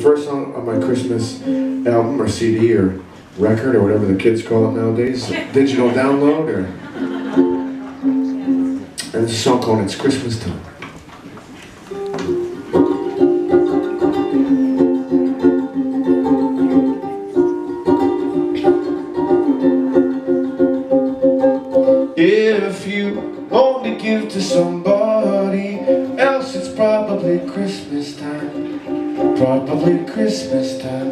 first song on my Christmas album or CD or record or whatever the kids call it nowadays, digital download, or and it's a song called It's Christmas Time. If you only give to somebody else, it's probably Christmas time. Probably Christmas time.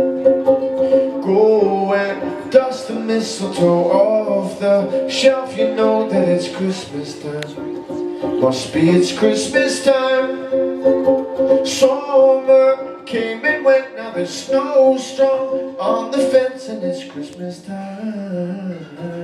Go and dust the mistletoe off the shelf. You know that it's Christmas time. Must be it's Christmas time. Summer came and went, now there's snow strong on the fence, and it's Christmas time.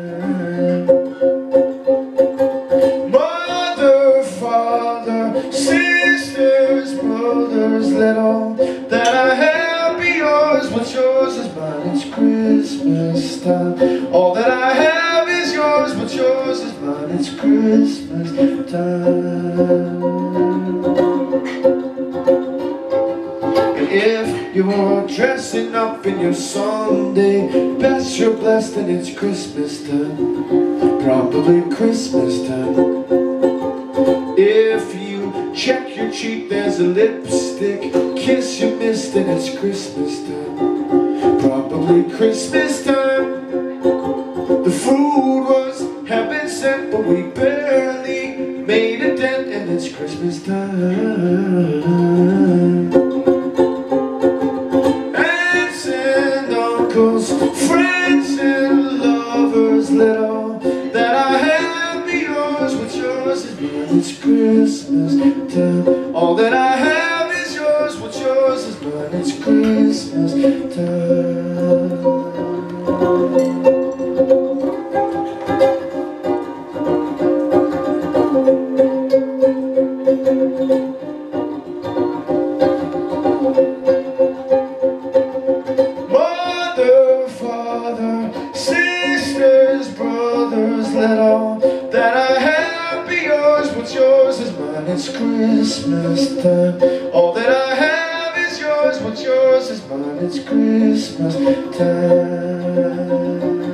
Mother, father, sisters, brothers, let all that I have be yours. What's yours is mine, it's Christmas time. All that I have is yours, what's yours is mine, it's Christmas time. And if you're dressing up in your Sunday best, you're blessed and it's Christmas time. Probably Christmas time. If you check your cheek, there's a lipstick kiss you missed, and it's Christmas time. Probably Christmas time. The food was heaven sent, but we barely made a dent, and it's Christmas time. Aunts and uncles, friends and lovers, let all that I have be yours. What's yours is mine, it's Christmas time. All that I have is yours, what's yours is mine, it's Christmas time. Mother, father, sisters, brothers, let all that I have be yours. What's yours is mine, it's Christmas time. All that I have is yours, what's yours is mine, it's Christmas time.